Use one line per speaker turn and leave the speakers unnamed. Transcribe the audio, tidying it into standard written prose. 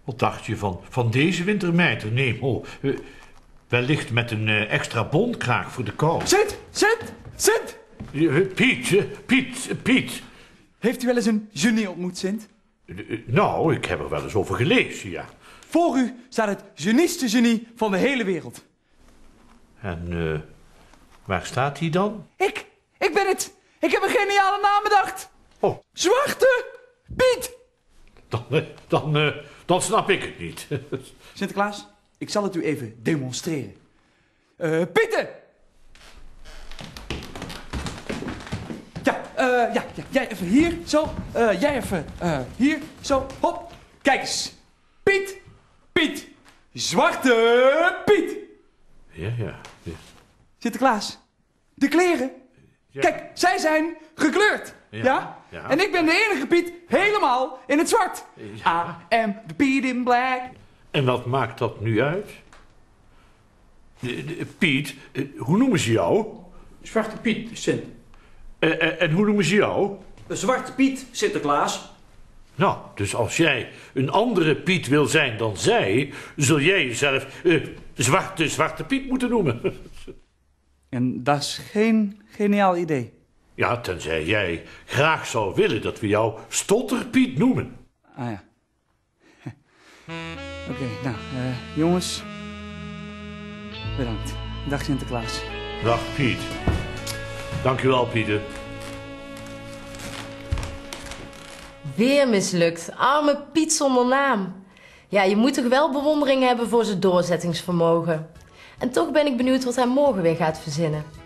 Wat dacht je van deze wintermijter? Nee, wellicht met een extra bondkraag voor de kou.
Sint!
Piet.
Heeft u wel eens een genie ontmoet, Sint?
Nou, ik heb er wel eens over gelezen, ja.
Voor u staat het genieste genie van de hele wereld.
En waar staat hij dan?
Ik ben het! Ik heb een geniale naam bedacht!
Oh.
Zwarte Piet!
Dan snap ik het niet.
Sinterklaas, ik zal het u even demonstreren. Pieten! Ja, jij even hier, zo. Jij even hier, zo. Hop, kijk eens. Piet. Zwarte Piet.
Ja.
Sinterklaas, de kleren.
Ja.
Kijk, zij zijn gekleurd. Ja? En ik ben de enige Piet helemaal in het zwart.
Ja.
I am the Piet in black.
En wat maakt dat nu uit? Piet, hoe noemen ze jou?
Zwarte Piet, Sint.
En hoe noemen ze jou?
Zwarte Piet, Sinterklaas.
Nou, dus als jij een andere Piet wil zijn dan zij, zul jij jezelf Zwarte Piet moeten noemen.
En dat is geen geniaal idee.
Ja, tenzij jij graag zou willen dat we jou Stotterpiet noemen.
Ah ja. Oké, nou, jongens. Bedankt. Dag Sinterklaas.
Dag Piet. Dankjewel, Pieter.
Weer mislukt. Arme Piet zonder naam. Ja, je moet toch wel bewondering hebben voor zijn doorzettingsvermogen. En toch ben ik benieuwd wat hij morgen weer gaat verzinnen.